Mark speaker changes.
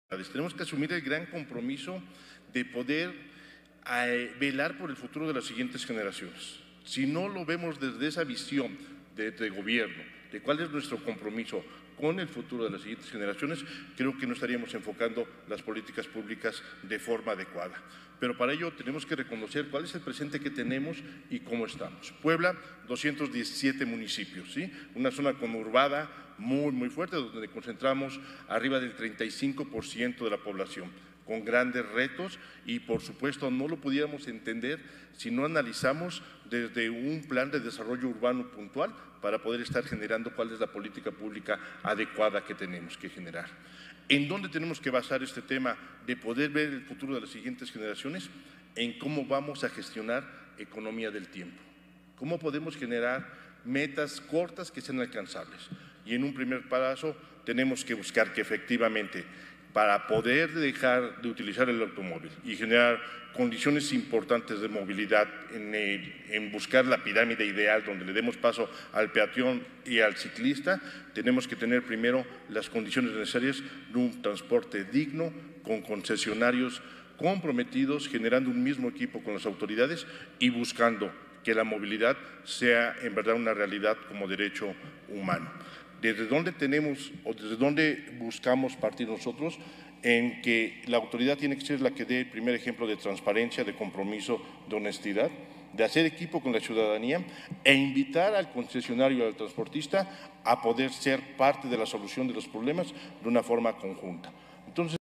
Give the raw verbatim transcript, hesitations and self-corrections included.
Speaker 1: Tenemos que asumir el gran compromiso de poder eh, velar por el futuro de las siguientes generaciones. Si no lo vemos desde esa visión de, de gobierno, de cuál es nuestro compromiso con el futuro de las siguientes generaciones, creo que no estaríamos enfocando las políticas públicas de forma adecuada. Pero para ello tenemos que reconocer cuál es el presente que tenemos y cómo estamos. Puebla, doscientos diecisiete municipios, ¿sí? Una zona conurbada muy, muy fuerte, donde concentramos arriba del treinta y cinco por ciento de la población, con grandes retos y, por supuesto, no lo pudiéramos entender si no analizamos desde un plan de desarrollo urbano puntual para poder estar generando cuál es la política pública adecuada que tenemos que generar. ¿En dónde tenemos que basar este tema de poder ver el futuro de las siguientes generaciones? En cómo vamos a gestionar economía del tiempo. ¿Cómo podemos generar metas cortas que sean alcanzables? Y en un primer paso tenemos que buscar que efectivamente, para poder dejar de utilizar el automóvil y generar condiciones importantes de movilidad, en, el, en buscar la pirámide ideal donde le demos paso al peatón y al ciclista, tenemos que tener primero las condiciones necesarias de un transporte digno, con concesionarios comprometidos, generando un mismo equipo con las autoridades y buscando que la movilidad sea en verdad una realidad como derecho humano. ¿Desde dónde tenemos o desde dónde buscamos partir nosotros? En que la autoridad tiene que ser la que dé el primer ejemplo de transparencia, de compromiso, de honestidad, de hacer equipo con la ciudadanía e invitar al concesionario y al transportista a poder ser parte de la solución de los problemas de una forma conjunta. Entonces,